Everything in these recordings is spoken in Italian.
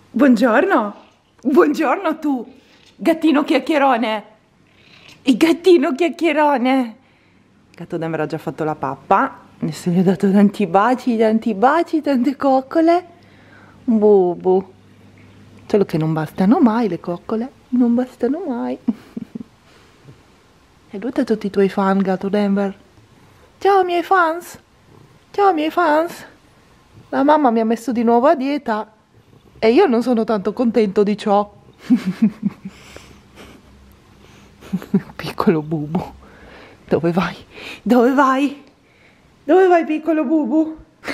Buongiorno. Buongiorno tu, gattino chiacchierone. Il gattino chiacchierone. Il gatto Denver ha già fatto la pappa. Adesso gli ho dato tanti baci, tante coccole. Bubu. Solo che non bastano mai le coccole. Non bastano mai. Saluta tutti i tuoi fan, gatto Denver. Ciao miei fans. Ciao miei fans. La mamma mi ha messo di nuovo a dieta e io non sono tanto contento di ciò. Piccolo Bubu. Dove vai? Dove vai? Dove vai, piccolo Bubu?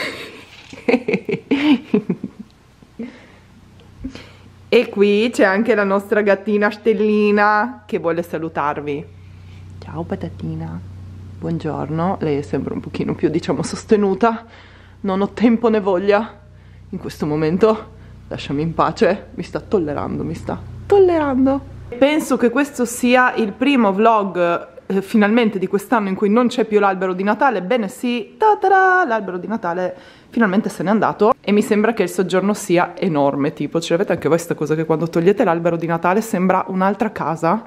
E qui c'è anche la nostra gattina Stellina che vuole salutarvi. Ciao patatina. Buongiorno. Lei è sempre un pochino più, diciamo, sostenuta. Non ho tempo né voglia in questo momento. Lasciami in pace. Mi sta tollerando, mi sta tollerando. Penso che questo sia il primo vlog finalmente di quest'anno in cui non c'è più l'albero di Natale. Ebbene sì, l'albero di Natale finalmente se n'è andato e mi sembra che il soggiorno sia enorme, tipo, ce l'avete anche voi questa cosa che quando togliete l'albero di Natale sembra un'altra casa?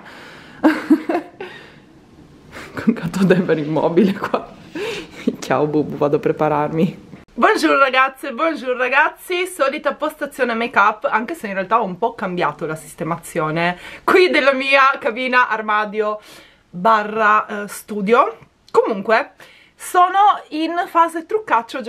Con gatto Denver immobile qua. Ciao Bubu, vado a prepararmi. Buongiorno ragazze, buongiorno ragazzi, solita postazione make up, anche se in realtà ho un po' cambiato la sistemazione qui della mia cabina armadio barra studio. Comunque sono in fase truccaggio,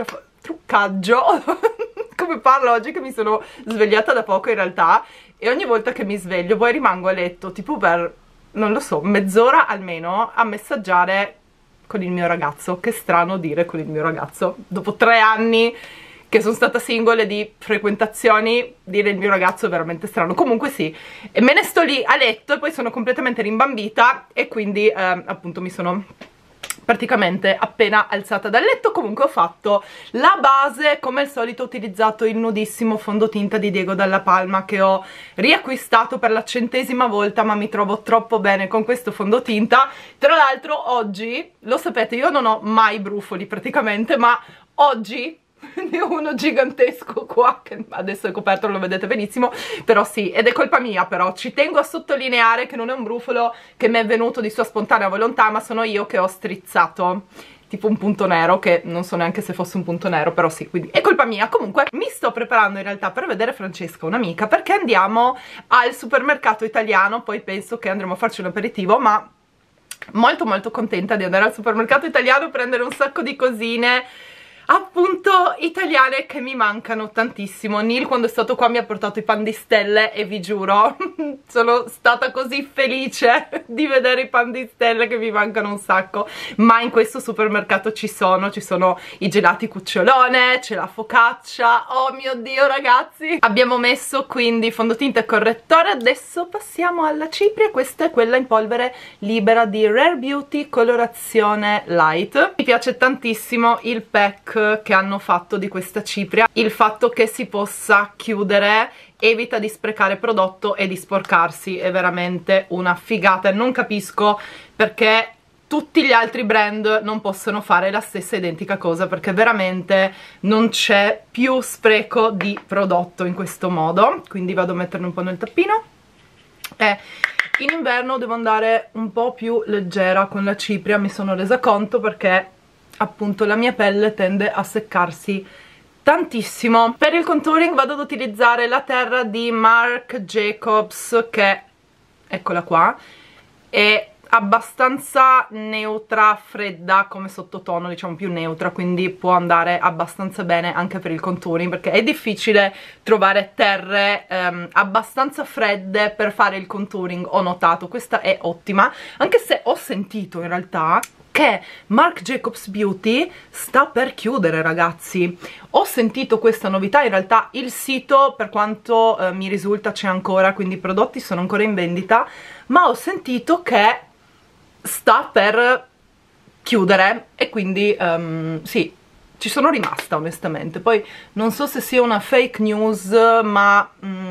come parlo oggi che mi sono svegliata da poco in realtà, e ogni volta che mi sveglio poi rimango a letto tipo per, non lo so, mezz'ora almeno a messaggiare con il mio ragazzo. Che strano dire con il mio ragazzo dopo 3 anni che sono stata single e di frequentazioni, dire il mio ragazzo è veramente strano. Comunque sì, e me ne sto lì a letto e poi sono completamente rimbambita e quindi appunto mi sono praticamente appena alzata dal letto. Comunque ho fatto la base, come al solito ho utilizzato il nudissimo fondotinta di Diego Dalla Palma che ho riacquistato per la 100ª volta, ma mi trovo troppo bene con questo fondotinta. Tra l'altro oggi, lo sapete, io non ho mai brufoli praticamente, ma oggi ne ho uno gigantesco qua che adesso è coperto, lo vedete benissimo, però sì, ed è colpa mia, però ci tengo a sottolineare che non è un brufolo che mi è venuto di sua spontanea volontà, ma sono io che ho strizzato tipo un punto nero, che non so neanche se fosse un punto nero, però sì, quindi è colpa mia. Comunque mi sto preparando in realtà per vedere Francesca, un'amica, perché andiamo al supermercato italiano, poi penso che andremo a farci un aperitivo, ma molto molto contenta di andare al supermercato italiano, prendere un sacco di cosine appunto italiane che mi mancano tantissimo. Neil quando è stato qua mi ha portato i pan di stelle e vi giuro sono stata così felice di vedere i pan di stelle che mi mancano un sacco. Ma in questo supermercato ci sono i gelati cucciolone, c'è la focaccia, oh mio Dio ragazzi. Abbiamo messo quindi fondotinta e correttore, adesso passiamo alla cipria. Questa è quella in polvere libera di Rare Beauty colorazione light. Mi piace tantissimo il pack che hanno fatto di questa cipria, il fatto che si possa chiudere evita di sprecare prodotto e di sporcarsi, è veramente una figata e non capisco perché tutti gli altri brand non possono fare la stessa identica cosa, perché veramente non c'è più spreco di prodotto in questo modo. Quindi vado a metterne un po' nel tappino e in inverno devo andare un po' più leggera con la cipria, mi sono resa conto, perché appunto la mia pelle tende a seccarsi tantissimo. Per il contouring vado ad utilizzare la terra di Marc Jacobs, che eccola qua, è abbastanza neutra, fredda come sottotono, diciamo più neutra, quindi può andare abbastanza bene anche per il contouring, perché è difficile trovare terre abbastanza fredde per fare il contouring, ho notato. Questa è ottima, anche se ho sentito in realtà che Marc Jacobs Beauty sta per chiudere ragazzi. Ho sentito questa novità, in realtà il sito per quanto mi risulta c'è ancora, quindi i prodotti sono ancora in vendita, ma ho sentito che sta per chiudere e quindi sì, ci sono rimasta onestamente. Poi non so se sia una fake news, ma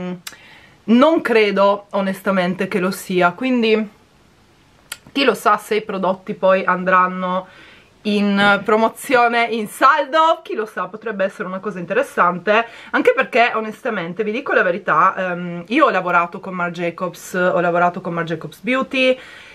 non credo onestamente che lo sia, quindi chi lo sa se i prodotti poi andranno in promozione, in saldo, chi lo sa, potrebbe essere una cosa interessante, anche perché onestamente vi dico la verità, io ho lavorato con Marc Jacobs, ho lavorato con Marc Jacobs Beauty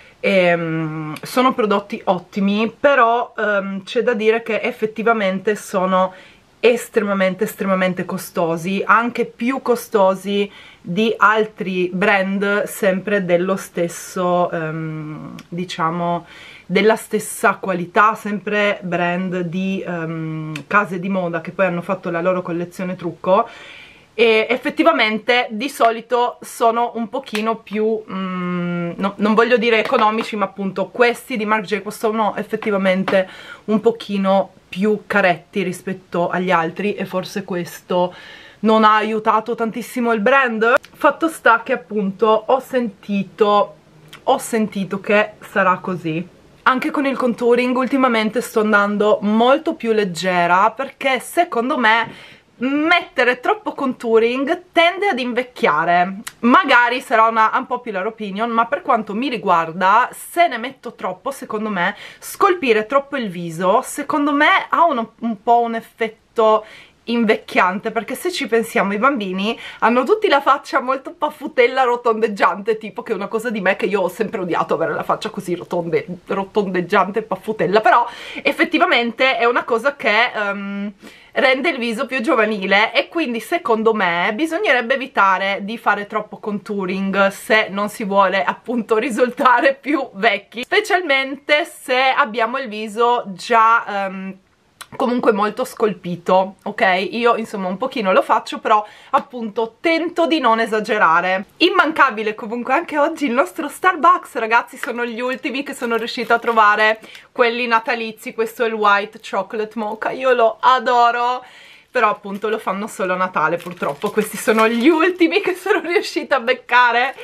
e sono prodotti ottimi, però c'è da dire che effettivamente sono estremamente costosi, anche più costosi di altri brand sempre dello stesso, diciamo, della stessa qualità, sempre brand di case di moda che poi hanno fatto la loro collezione trucco, e effettivamente di solito sono un pochino più, non voglio dire economici, ma appunto questi di Marc Jacobs sono effettivamente un pochino più caretti rispetto agli altri, e forse questo non ha aiutato tantissimo il brand. Fatto sta che appunto ho sentito che sarà così. Anche con il contouring ultimamente sto andando molto più leggera, perché secondo me mettere troppo contouring tende ad invecchiare. Magari sarà una unpopular opinion, ma per quanto mi riguarda, se ne metto troppo, secondo me, scolpire troppo il viso, secondo me ha un po' un effetto invecchiante, perché se ci pensiamo i bambini hanno tutti la faccia molto paffutella, rotondeggiante, tipo, che è una cosa di me che io ho sempre odiato, avere la faccia così rotondeggiante e paffutella, però effettivamente è una cosa che rende il viso più giovanile, e quindi secondo me bisognerebbe evitare di fare troppo contouring se non si vuole appunto risultare più vecchi, specialmente se abbiamo il viso già comunque molto scolpito, ok? Io insomma un pochino lo faccio, però appunto tento di non esagerare. Immancabile comunque anche oggi il nostro Starbucks, ragazzi, sono gli ultimi che sono riuscita a trovare, quelli natalizi. Questo è il White Chocolate Mocha, io lo adoro, però appunto lo fanno solo a Natale purtroppo. Questi sono gli ultimi che sono riuscita a beccare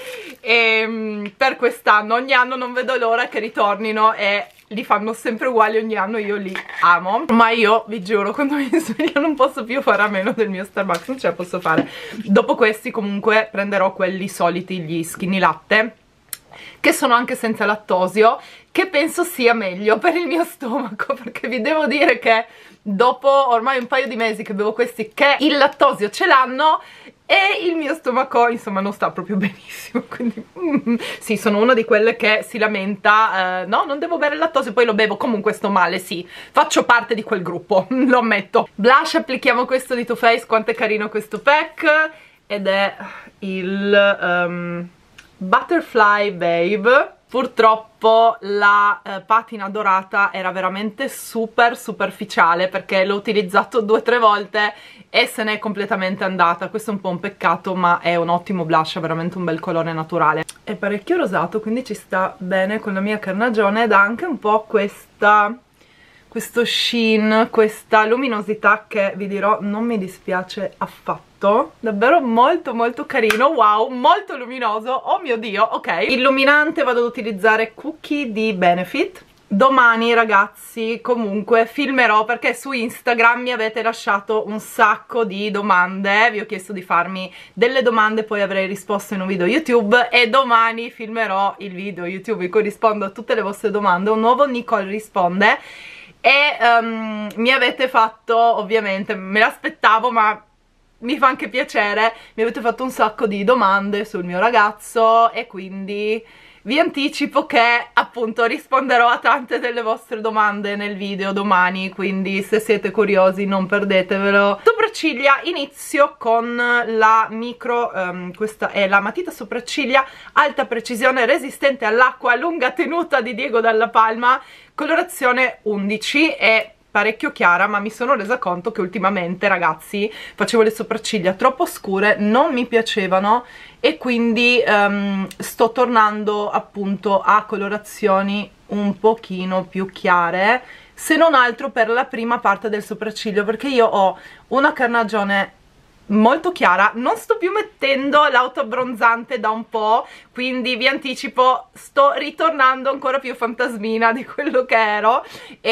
e per quest'anno. Ogni anno non vedo l'ora che ritornino e li fanno sempre uguali ogni anno, io li amo. Ma io vi giuro, quando mi sveglio non posso più fare a meno del mio Starbucks, non ce la posso fare. Dopo questi comunque prenderò quelli soliti, gli skinny latte, che sono anche senza lattosio, che penso sia meglio per il mio stomaco, perché vi devo dire che dopo ormai un paio di mesi che bevo questi che il lattosio ce l'hanno, e il mio stomaco insomma non sta proprio benissimo, quindi sì, sono una di quelle che si lamenta, no, non devo bere il lattosio, poi lo bevo, comunque sto male, sì, faccio parte di quel gruppo, lo ammetto. Blush, applichiamo questo di Too Faced, quanto è carino questo pack, ed è il Butterfly Babe. Purtroppo la patina dorata era veramente super superficiale, perché l'ho utilizzato 2 o 3 volte e se n'è completamente andata. Questo è un po' un peccato, ma è un ottimo blush, ha veramente un bel colore naturale. È parecchio rosato, quindi ci sta bene con la mia carnagione, ed ha anche un po' questo sheen, questa luminosità che vi dirò non mi dispiace affatto. Davvero molto molto carino, wow, molto luminoso, oh mio Dio, ok. Illuminante vado ad utilizzare Cookie di Benefit. Domani ragazzi comunque filmerò, perché su Instagram mi avete lasciato un sacco di domande, vi ho chiesto di farmi delle domande, poi avrei risposto in un video YouTube, e domani filmerò il video YouTube in cui rispondo a tutte le vostre domande, un nuovo Nicole risponde. E mi avete fatto, ovviamente me l'aspettavo, ma mi fa anche piacere, mi avete fatto un sacco di domande sul mio ragazzo, e quindi vi anticipo che appunto risponderò a tante delle vostre domande nel video domani, quindi se siete curiosi non perdetevelo. Sopracciglia, inizio con la micro, questa è la matita sopracciglia alta precisione resistente all'acqua, lunga tenuta di Diego Dalla Palma, colorazione 11, è parecchio chiara, ma mi sono resa conto che ultimamente, ragazzi, facevo le sopracciglia troppo scure, non mi piacevano, e quindi sto tornando appunto a colorazioni un pochino più chiare, se non altro per la prima parte del sopracciglio, perché io ho una carnagione molto chiara, non sto più mettendo l'autoabbronzante da un po', quindi vi anticipo, sto ritornando ancora più fantasmina di quello che ero,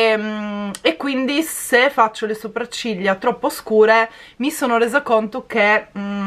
e quindi se faccio le sopracciglia troppo scure mi sono resa conto che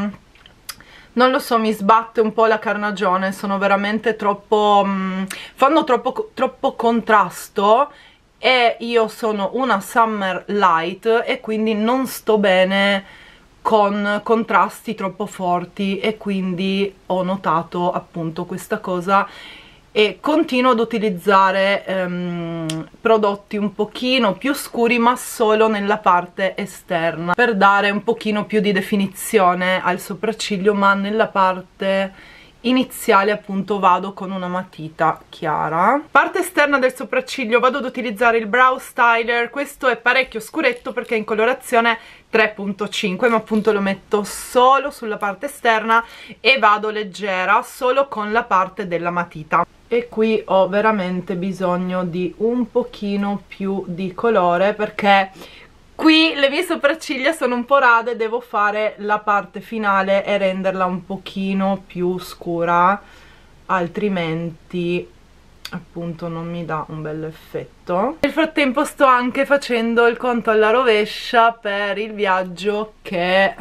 non lo so, mi sbatte un po' la carnagione, sono veramente troppo fanno troppo contrasto, e io sono una summer light e quindi non sto bene con contrasti troppo forti, e quindi ho notato appunto questa cosa e continuo ad utilizzare prodotti un pochino più scuri, ma solo nella parte esterna, per dare un pochino più di definizione al sopracciglio, ma nella parte iniziale appunto vado con una matita chiara. Parte esterna del sopracciglio vado ad utilizzare il Brow Styler. Questo è parecchio scuretto perché è in colorazione 3.5, ma appunto lo metto solo sulla parte esterna e vado leggera solo con la parte della matita. E qui ho veramente bisogno di un pochino più di colore, perché qui le mie sopracciglia sono un po' rade, devo fare la parte finale e renderla un pochino più scura, altrimenti appunto non mi dà un bel effetto. Nel frattempo sto anche facendo il conto alla rovescia per il viaggio che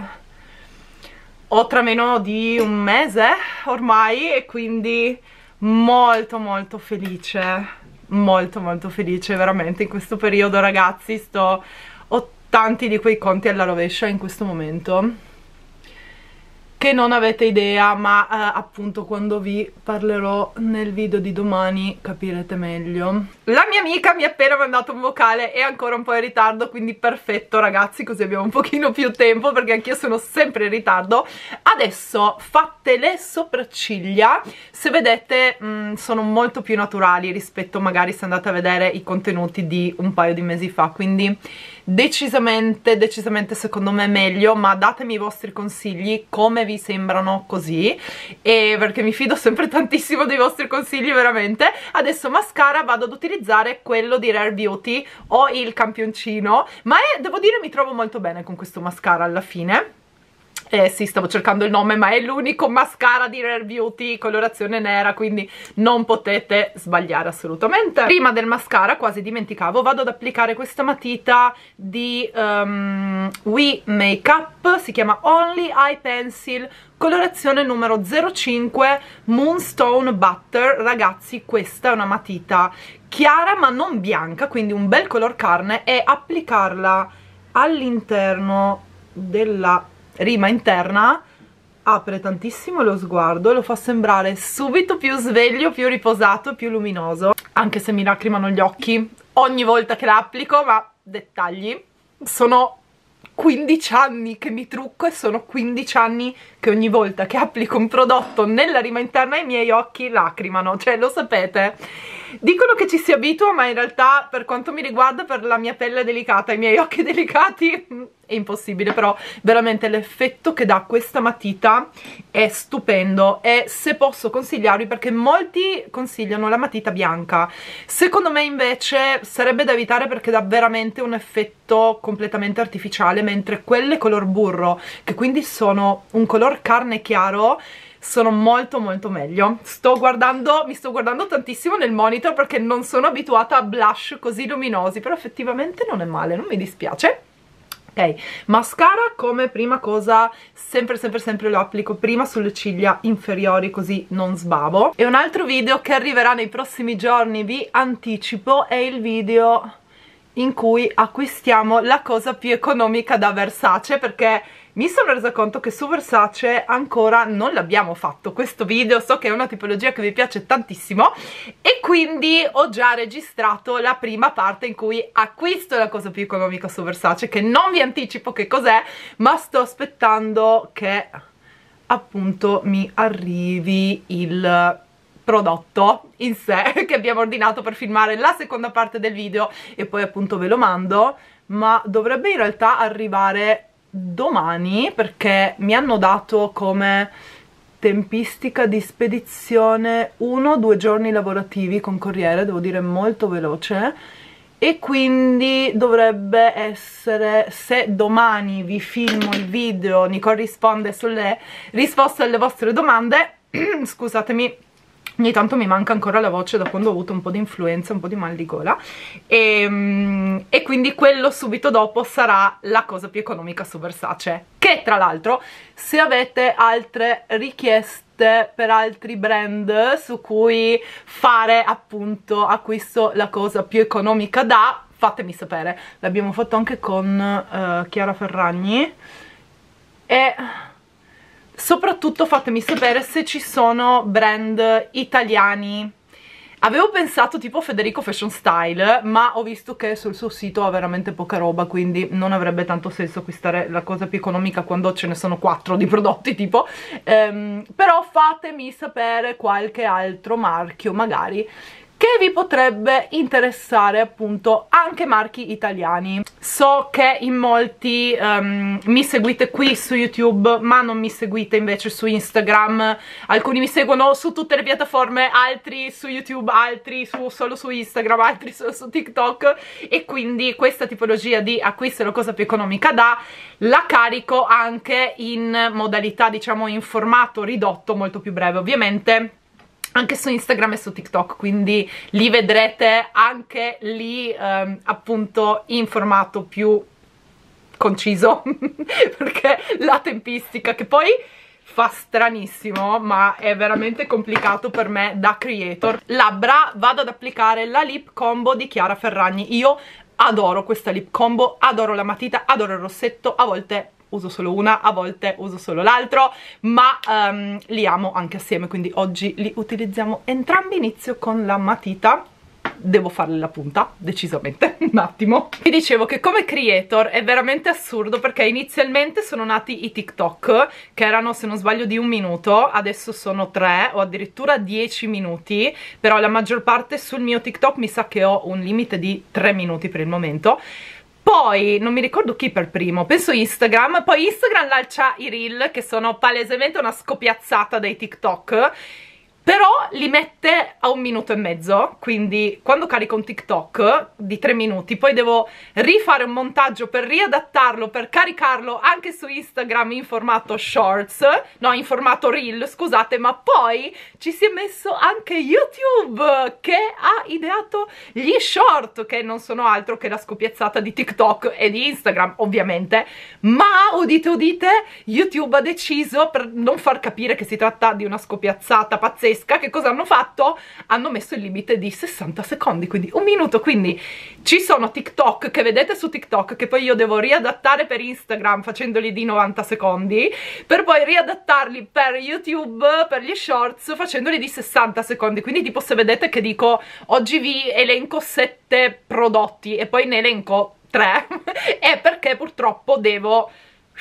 ho tra meno di un mese ormai, e quindi molto molto felice, molto veramente in questo periodo, ragazzi. Ho tanti di quei conti alla rovescia in questo momento che non avete idea, ma appunto quando vi parlerò nel video di domani capirete meglio. La mia amica mi ha appena mandato un vocale, è ancora un po' in ritardo, quindi perfetto ragazzi, così abbiamo un pochino più tempo perché anch'io sono sempre in ritardo. Adesso fatte le sopracciglia, se vedete sono molto più naturali rispetto magari se andate a vedere i contenuti di un paio di mesi fa, quindi decisamente secondo me meglio, ma datemi i vostri consigli, come vi sembrano così, e perché mi fido sempre tantissimo dei vostri consigli veramente. Adesso mascara vado ad utilizzare quello di Rare Beauty, ho il campioncino, ma devo dire mi trovo molto bene con questo mascara alla fine. Sì, stavo cercando il nome, ma è l'unico mascara di Rare Beauty colorazione nera, quindi non potete sbagliare assolutamente. Prima del mascara, quasi dimenticavo, vado ad applicare questa matita di We Makeup, si chiama Only Eye Pencil, colorazione numero 05 Moonstone Butter. Ragazzi, questa è una matita chiara ma non bianca, quindi un bel color carne, e applicarla all'interno della rima interna apre tantissimo lo sguardo, lo fa sembrare subito più sveglio, più riposato, più luminoso, anche se mi lacrimano gli occhi ogni volta che la applico, ma dettagli. Sono 15 anni che mi trucco e sono 15 anni che ogni volta che applico un prodotto nella rima interna i miei occhi lacrimano, cioè lo sapete. Dicono che ci si abitua, ma in realtà per quanto mi riguarda, per la mia pelle delicata, i miei occhi delicati, è impossibile. Però veramente l'effetto che dà questa matita è stupendo, e se posso consigliarvi, perché molti consigliano la matita bianca, secondo me invece sarebbe da evitare perché dà veramente un effetto completamente artificiale, mentre quelle color burro, che quindi sono un color carne chiaro, sono molto meglio. Mi sto guardando tantissimo nel monitor perché non sono abituata a blush così luminosi, però effettivamente non è male, non mi dispiace. Ok, mascara come prima cosa sempre lo applico prima sulle ciglia inferiori, così non sbavo. E un altro video che arriverà nei prossimi giorni, vi anticipo, è il video in cui acquistiamo la cosa più economica da Versace, perché mi sono resa conto che su Versace ancora non l'abbiamo fatto questo video. So che è una tipologia che vi piace tantissimo e quindi ho già registrato la prima parte in cui acquisto la cosa più economica su Versace, che non vi anticipo che cos'è, ma sto aspettando che appunto mi arrivi il prodotto in sé che abbiamo ordinato per filmare la seconda parte del video, e poi appunto ve lo mando. Ma dovrebbe in realtà arrivare domani, perché mi hanno dato come tempistica di spedizione 1-2 giorni lavorativi con corriere, devo dire molto veloce, e quindi dovrebbe essere, se domani vi filmo il video, Nicole risponde sulle risposte alle vostre domande scusatemi, ogni tanto mi manca ancora la voce da quando ho avuto un po' di influenza, un po' di mal di gola, e quindi quello subito dopo sarà la cosa più economica su Versace, che tra l'altro, se avete altre richieste per altri brand su cui fare appunto acquisto la cosa più economica da, fatemi sapere. L'abbiamo fatto anche con Chiara Ferragni, e soprattutto fatemi sapere se ci sono brand italiani. Avevo pensato tipo Federico Fashion Style, ma ho visto che sul suo sito ha veramente poca roba, quindi non avrebbe tanto senso acquistare la cosa più economica quando ce ne sono 4 di prodotti tipo. Però fatemi sapere qualche altro marchio magari che vi potrebbe interessare, appunto anche marchi italiani. So che in molti mi seguite qui su YouTube, ma non mi seguite invece su Instagram. Alcuni mi seguono su tutte le piattaforme, altri su YouTube, altri solo su Instagram, altri solo su TikTok, e quindi questa tipologia di acquisto è la cosa più economica da, la carico anche in modalità, diciamo, in formato ridotto, molto più breve ovviamente, anche su Instagram e su TikTok, quindi li vedrete anche lì appunto in formato più conciso perché la tempistica, che poi fa stranissimo ma è veramente complicato per me da creator. Labbra, vado ad applicare la lip combo di Chiara Ferragni. Io adoro questa lip combo, adoro la matita, adoro il rossetto, a volte uso solo una, a volte uso solo l'altro, ma li amo anche assieme, quindi oggi li utilizziamo entrambi. Inizio con la matita, devo farle la punta, decisamente, un attimo. Vi dicevo che come creator è veramente assurdo, perché inizialmente sono nati i TikTok, che erano, se non sbaglio, di 1 minuto, adesso sono 3 o addirittura 10 minuti, però la maggior parte sul mio TikTok mi sa che ho un limite di 3 minuti per il momento. Poi, non mi ricordo chi per primo, penso Instagram, poi Instagram lancia i reel, che sono palesemente una scopiazzata dei TikTok, però li mette a 1 minuto e mezzo, quindi quando carico un TikTok di 3 minuti, poi devo rifare un montaggio per riadattarlo, per caricarlo anche su Instagram in formato shorts, no, in formato reel, scusate, ma poi ci si è messo anche YouTube, che ha ideato gli short, che non sono altro che la scopiazzata di TikTok e di Instagram, ovviamente, ma udite udite, YouTube ha deciso, per non far capire che si tratta di una scopiazzata pazzesca, che cosa hanno fatto? Hanno messo il limite di 60 secondi, quindi 1 minuto, quindi ci sono TikTok che vedete su TikTok che poi io devo riadattare per Instagram facendoli di 90 secondi, per poi riadattarli per YouTube, per gli shorts, facendoli di 60 secondi, quindi tipo se vedete che dico oggi vi elenco 7 prodotti e poi ne elenco 3, è perché purtroppo devo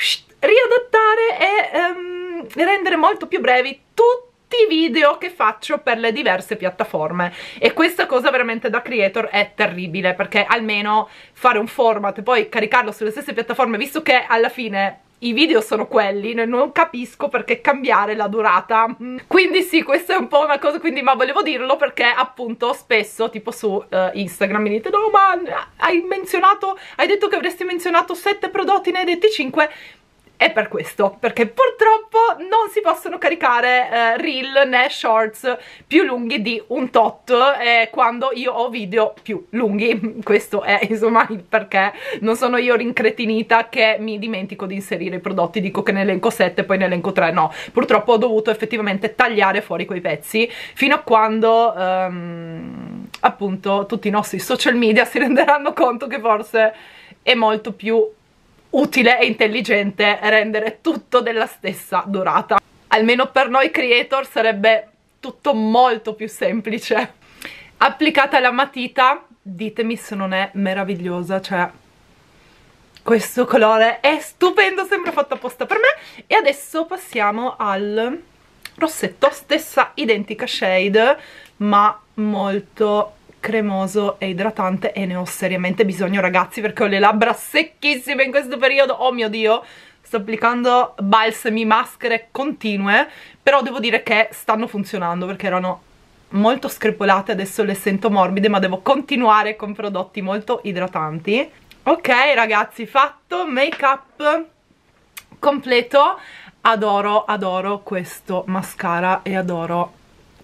riadattare e rendere molto più brevi tutti i video che faccio per le diverse piattaforme, e questa cosa veramente da creator è terribile, perché almeno fare un format e poi caricarlo sulle stesse piattaforme, visto che alla fine i video sono quelli, non capisco perché cambiare la durata. Quindi sì, questa è un po' una cosa, quindi, ma volevo dirlo perché appunto spesso tipo su Instagram mi dite no ma hai detto che avresti menzionato 7 prodotti, ne hai detti 5. È per questo, perché purtroppo non si possono caricare reel né shorts più lunghi di un tot quando io ho video più lunghi. Questo è insomma il perché. Non sono io rincretinita che mi dimentico di inserire i prodotti, dico che ne elenco 7 poi ne elenco 3, no, purtroppo ho dovuto effettivamente tagliare fuori quei pezzi fino a quando appunto tutti i nostri social media si renderanno conto che forse è molto più utile e intelligente rendere tutto della stessa durata. Almeno per noi creator sarebbe tutto molto più semplice. Applicata la matita, ditemi se non è meravigliosa, cioè questo colore è stupendo, sembra fatto apposta per me. E adesso passiamo al rossetto, stessa identica shade ma molto cremoso e idratante, e ne ho seriamente bisogno, ragazzi, perché ho le labbra secchissime in questo periodo. Oh mio Dio, sto applicando balsami, maschere continue, però devo dire che stanno funzionando, perché erano molto screpolate, adesso le sento morbide, ma devo continuare con prodotti molto idratanti. Ok ragazzi, fatto, make up completo. Adoro questo mascara e adoro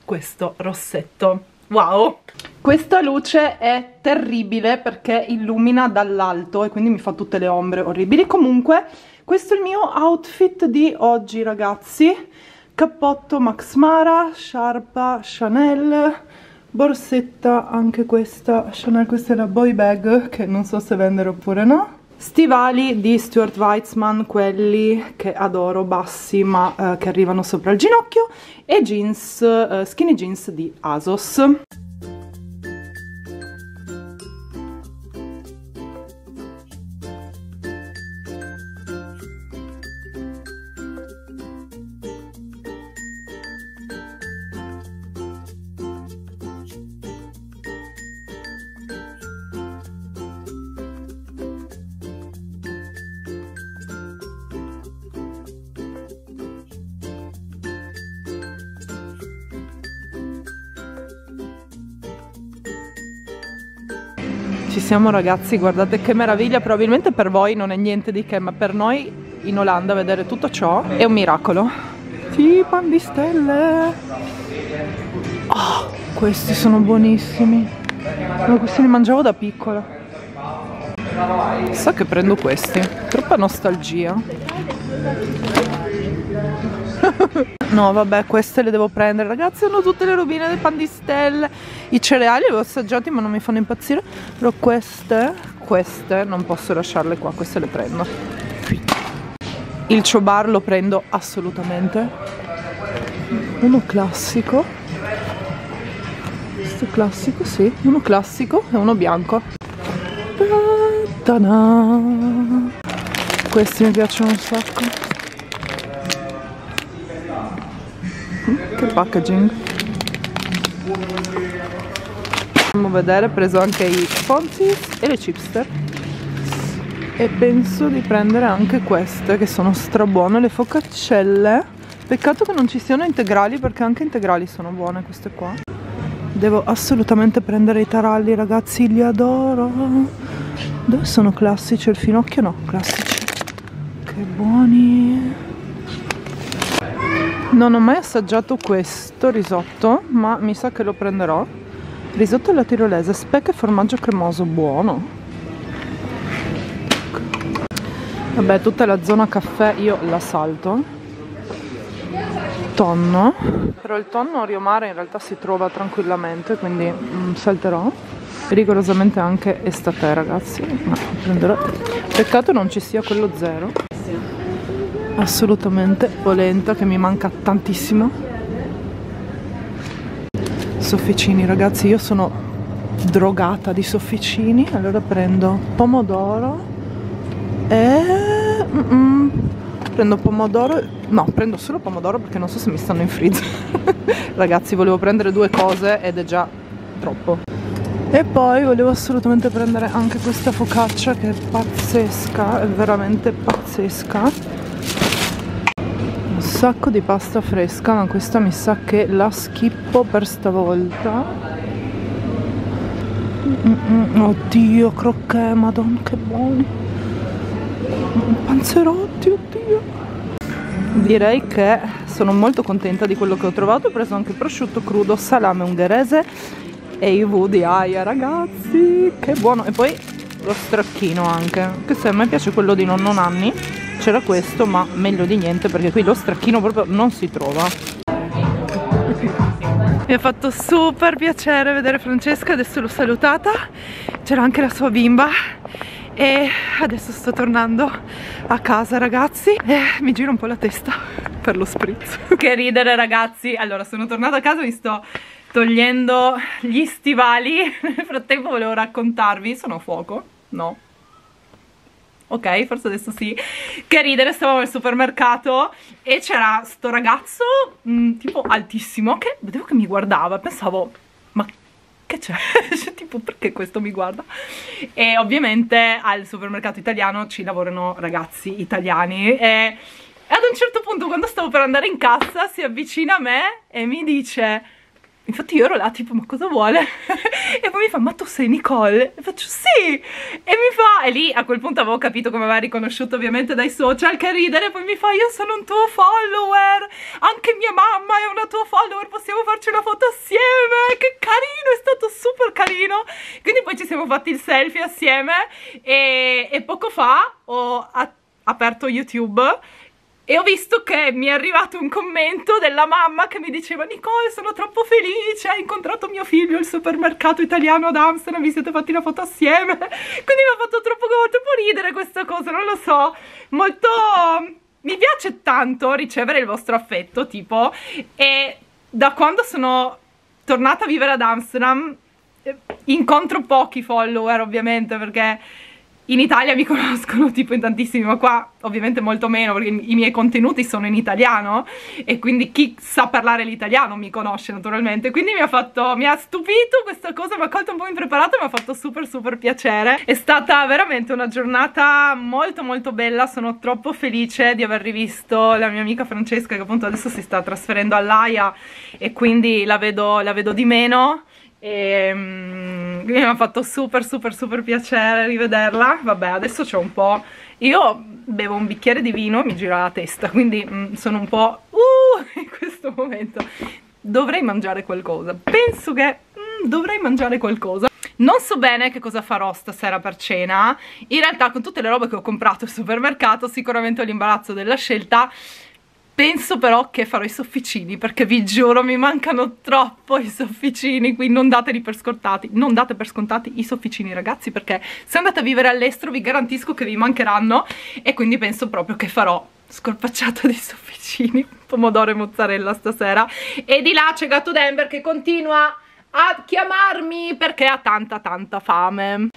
questo rossetto. Wow! Questa luce è terribile perché illumina dall'alto e quindi mi fa tutte le ombre orribili. Comunque questo è il mio outfit di oggi, ragazzi. Cappotto Max Mara, sciarpa Chanel, borsetta anche questa Chanel, questa è la boy bag che non so se vendere oppure no. Stivali di Stuart Weitzman, quelli che adoro, bassi ma che arrivano sopra il ginocchio, e jeans, skinny jeans di ASOS. Ci siamo, ragazzi, guardate che meraviglia. Probabilmente per voi non è niente di che, ma per noi in Olanda vedere tutto ciò è un miracolo. Sì, pan di stelle. Oh, questi sono buonissimi. Ma questi li mangiavo da piccola. Sa che prendo questi, troppa nostalgia. No, vabbè, queste le devo prendere, ragazzi. Hanno tutte le robine del pan di stelle. I cereali li ho assaggiati ma non mi fanno impazzire. Però queste non posso lasciarle qua, queste le prendo. Il Chobar lo prendo assolutamente. Uno classico. Questo classico, sì. Uno classico e uno bianco. Ta-da! Questi mi piacciono un sacco. Che packaging. Andiamo a vedere, ho preso anche i Fonzies e le Chipster e penso di prendere anche queste che sono strabuone, le focaccelle. Peccato che non ci siano integrali perché anche integrali sono buone queste qua. Devo assolutamente prendere i taralli, ragazzi, li adoro. Dove sono classici? Il finocchio no, classici. Che buoni. Non ho mai assaggiato questo risotto, ma mi sa che lo prenderò. Risotto alla tirolese, speck e formaggio cremoso, buono. Vabbè, tutta la zona caffè io la salto. Tonno. Però il tonno a Rio Mare in realtà si trova tranquillamente, quindi salterò. Rigorosamente anche estate, ragazzi. No, prenderò. Peccato non ci sia quello zero. Assolutamente polenta, che mi manca tantissimo. Sofficini, ragazzi, io sono drogata di sofficini. Allora prendo pomodoro e prendo pomodoro. No, prendo solo pomodoro perché non so se mi stanno in freezer. Ragazzi, volevo prendere due cose ed è già troppo. E poi volevo assolutamente prendere anche questa focaccia che è pazzesca, è veramente pazzesca. Un sacco di pasta fresca, ma questa mi sa che la schippo per stavolta. Oddio, crocchè, madonna che buoni. Panzerotti, oddio. Direi che sono molto contenta di quello che ho trovato. Ho preso anche prosciutto crudo, salame ungherese e i V di aia, ragazzi, che buono. E poi lo stracchino anche, che se a me piace quello di nonno Nanni. C'era questo, ma meglio di niente perché qui lo stracchino proprio non si trova. Mi ha fatto super piacere vedere Francesca, adesso l'ho salutata, c'era anche la sua bimba e adesso sto tornando a casa, ragazzi, e mi gira un po' la testa per lo spritz. Che ridere, ragazzi. Allora, sono tornata a casa, mi sto togliendo gli stivali. Nel frattempo volevo raccontarvi, sono a fuoco? No? Ok, forse adesso sì. Che ridere, stavamo al supermercato e c'era sto ragazzo tipo altissimo che vedevo che mi guardava, pensavo, ma che c'è? Tipo, perché questo mi guarda? E ovviamente al supermercato italiano ci lavorano ragazzi italiani e ad un certo punto, quando stavo per andare in cassa, si avvicina a me e mi dice: Infatti io ero là tipo, ma cosa vuole? E poi mi fa, ma tu sei Nicole? E faccio, sì! E mi fa, e lì a quel punto avevo capito come aveva riconosciuto ovviamente dai social, che ridere, poi mi fa, io sono un tuo follower, anche mia mamma è una tua follower, possiamo farci una foto assieme, che carino, è stato super carino. Quindi poi ci siamo fatti il selfie assieme e poco fa ho aperto YouTube e ho visto che mi è arrivato un commento della mamma che mi diceva, Nicole, sono troppo felice, hai incontrato mio figlio al supermercato italiano ad Amsterdam, vi siete fatti la foto assieme. Quindi mi ha fatto troppo ridere questa cosa, non lo so, molto... mi piace tanto ricevere il vostro affetto, tipo, e da quando sono tornata a vivere ad Amsterdam incontro pochi follower, ovviamente, perché in Italia mi conoscono tipo in tantissimi, ma qua ovviamente molto meno, perché i miei contenuti sono in italiano e quindi chi sa parlare l'italiano mi conosce naturalmente. Quindi mi ha stupito questa cosa, mi ha colto un po' impreparata, mi ha fatto super piacere. È stata veramente una giornata molto bella, sono troppo felice di aver rivisto la mia amica Francesca, che appunto adesso si sta trasferendo all'Aia e quindi la vedo di meno. E mi ha fatto super piacere rivederla. Vabbè, adesso c'ho un po', io bevo un bicchiere di vino, mi gira la testa, quindi sono un po' in questo momento dovrei mangiare qualcosa, penso che dovrei mangiare qualcosa. Non so bene che cosa farò stasera per cena, in realtà con tutte le robe che ho comprato al supermercato sicuramente ho l'imbarazzo della scelta. Penso però che farò i sofficini, perché vi giuro mi mancano troppo i sofficini, quindi non dateli per scontati, non date per scontati i sofficini ragazzi, perché se andate a vivere all'estero vi garantisco che vi mancheranno e quindi penso proprio che farò scorpacciata di sofficini, pomodoro e mozzarella stasera. E di là c'è Gatto Denver che continua a chiamarmi perché ha tanta fame.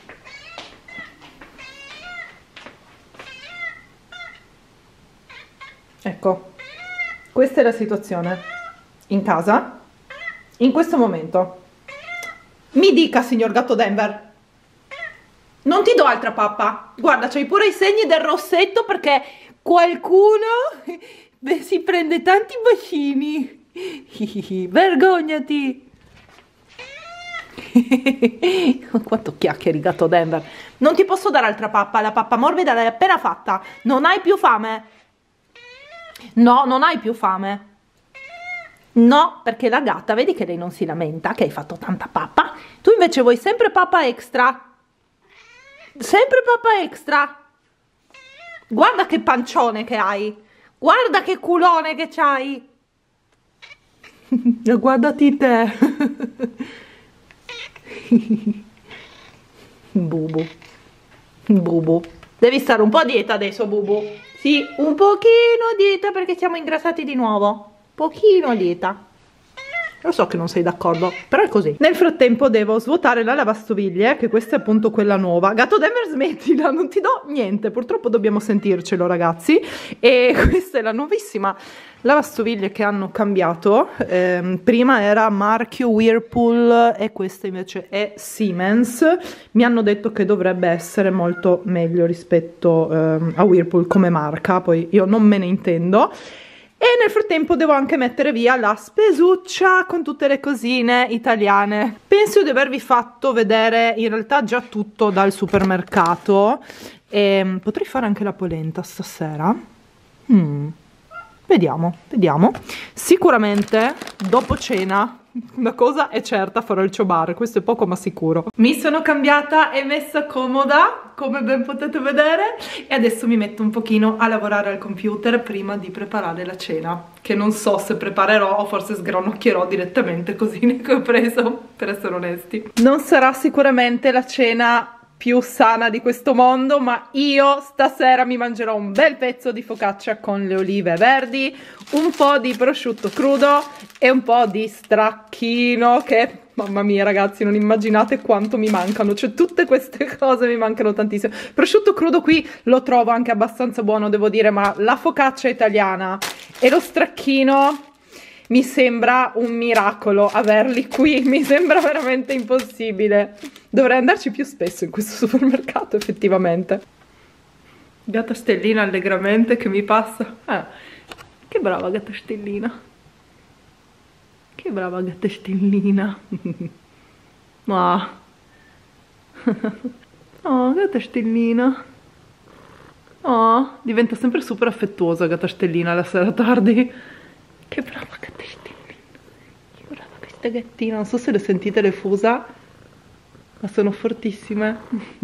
Ecco. Questa è la situazione in casa, in questo momento. Mi dica, signor Gatto Denver, non ti do altra pappa. Guarda, c'hai pure i segni del rossetto perché qualcuno si prende tanti bacini. Vergognati. Quanto chiacchieri, Gatto Denver. Non ti posso dare altra pappa, la pappa morbida l'hai appena fatta. Non hai più fame? No, non hai più fame. No, perché la gatta, vedi che lei non si lamenta, che hai fatto tanta pappa. Tu invece vuoi sempre pappa extra. Sempre pappa extra. Guarda che pancione che hai. Guarda che culone che c'hai. Guardati te. Bubu. Bubu. Devi stare un po' a dieta adesso, Bubu. Sì, un pochino a dieta perché siamo ingrassati di nuovo. Pochino a dieta. Lo so che non sei d'accordo, però è così. Nel frattempo devo svuotare la lavastoviglie, che questa è appunto quella nuova. Gatto Denver, smettila, non ti do niente. Purtroppo dobbiamo sentircelo, ragazzi. E questa è la nuovissima lavastoviglie che hanno cambiato. Prima era marchio Whirlpool e questa invece è Siemens. Mi hanno detto che dovrebbe essere molto meglio rispetto a Whirlpool come marca, poi io non me ne intendo. E nel frattempo devo anche mettere via la spesuccia con tutte le cosine italiane. Penso di avervi fatto vedere in realtà già tutto dal supermercato. E potrei fare anche la polenta stasera. Vediamo. Sicuramente dopo cena una cosa è certa, farò il ciobare, questo è poco ma sicuro. Mi sono cambiata e messa comoda, come ben potete vedere, e adesso mi metto un pochino a lavorare al computer prima di preparare la cena, che non so se preparerò o forse sgranocchierò direttamente cosine che ho preso, per essere onesti. Non sarà sicuramente la cena più sana di questo mondo, ma io stasera mi mangerò un bel pezzo di focaccia con le olive verdi, un po' di prosciutto crudo e un po' di stracchino che, mamma mia ragazzi, non immaginate quanto mi mancano, cioè tutte queste cose mi mancano tantissimo. Prosciutto crudo qui lo trovo anche abbastanza buono, devo dire, ma la focaccia italiana e lo stracchino mi sembra un miracolo averli qui, mi sembra veramente impossibile. Dovrei andarci più spesso in questo supermercato, effettivamente. Gatta Stellina allegramente che mi passa. Che brava Gatta Stellina. Che brava gatta stellina. Oh. Oh, gatta stellina. Oh, diventa sempre super affettuosa gatta stellina la sera tardi. Che brava gatta stellina. Che brava questa gattina. Non so se le sentite le fusa, ma sono fortissime.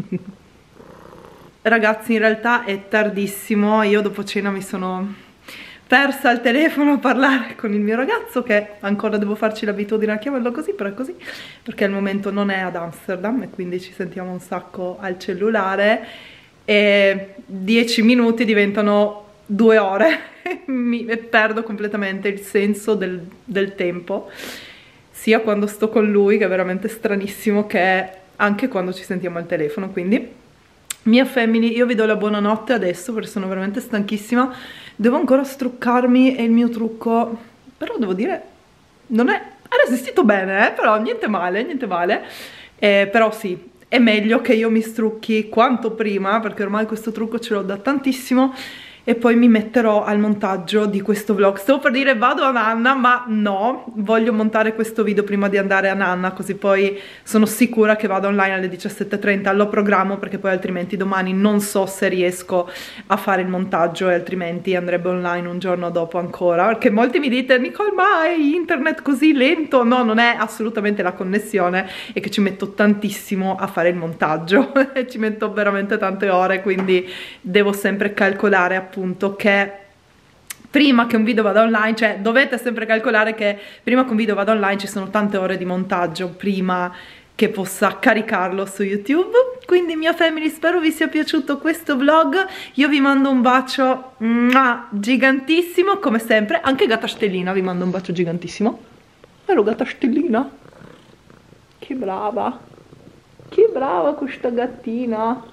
Ragazzi, in realtà è tardissimo. Io dopo cena mi sono persa al telefono a parlare con il mio ragazzo, che ancora devo farci l'abitudine a chiamarlo così, però è così, perché al momento non è ad Amsterdam e quindi ci sentiamo un sacco al cellulare e 10 minuti diventano 2 ore e perdo completamente il senso del tempo, sia quando sto con lui, che è veramente stranissimo, che anche quando ci sentiamo al telefono. Quindi mia family, io vi do la buonanotte adesso perché sono veramente stanchissima. Devo ancora struccarmi e il mio trucco, però devo dire, ha resistito bene, però niente male, niente male. Però sì, è meglio che io mi strucchi quanto prima, perché ormai questo trucco ce l'ho da tantissimo, e poi mi metterò al montaggio di questo vlog. Stavo per dire vado a Nanna, ma no, voglio montare questo video prima di andare a Nanna, così poi sono sicura che vado online alle 17:30, lo programmo, perché poi altrimenti domani non so se riesco a fare il montaggio e altrimenti andrebbe online un giorno dopo ancora, perché molti mi dite Nicole, ma hai internet così lento? No, non è assolutamente la connessione, è che ci metto tantissimo a fare il montaggio e ci metto veramente tante ore, quindi devo sempre calcolare appunto che prima che un video vada online, cioè dovete sempre calcolare che prima che un video vada online ci sono tante ore di montaggio prima che possa caricarlo su YouTube. Quindi mia family, spero vi sia piaciuto questo vlog, io vi mando un bacio gigantissimo come sempre, anche gatta stellina vi mando un bacio gigantissimo. Vero gatta stellina? Che brava questa gattina.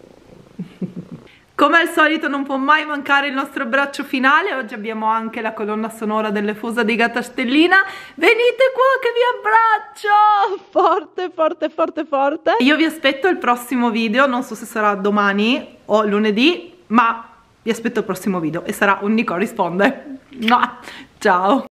Come al solito non può mai mancare il nostro abbraccio finale. Oggi abbiamo anche la colonna sonora delle fusa di gatta stellina. Venite qua che vi abbraccio forte forte forte forte. Io vi aspetto al prossimo video, non so se sarà domani o lunedì, ma vi aspetto al prossimo video e sarà un Nicole risponde. Ciao.